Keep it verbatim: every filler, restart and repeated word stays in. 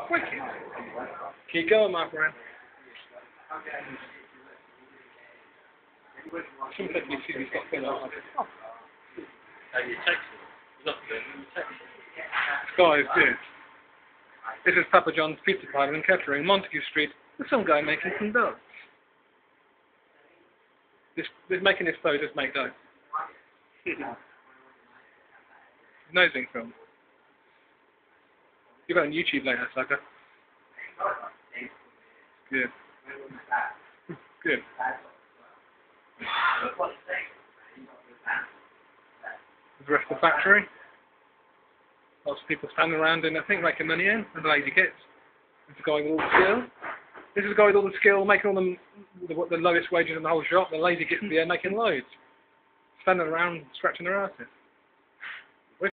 Wicked. Keep going, my friend. Some people you see these got filled out. Oh. And you text them. There's nothing there, you text them. Guys, this. This is Papa John's Pizza Parlour and Catering, Montague Street, with some guy making some dough. This, this making this dough just make dough. Nosing film. You've got on YouTube later, sucker. Good. Good. The rest of the factory. Lots of people standing around and I think making money in, and the lazy kids. This is a guy with all the skill. This is a guy with all the skill, making all the, the, the lowest wages in the whole shop. The lazy kids in the air making loads. Standing around scratching their asses.